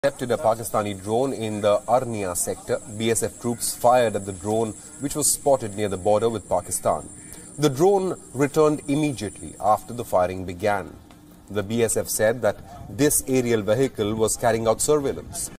Intercepted a Pakistani drone in the Arnia sector. BSF troops fired at the drone which was spotted near the border with Pakistan. The drone returned immediately after the firing began. The BSF said that this aerial vehicle was carrying out surveillance.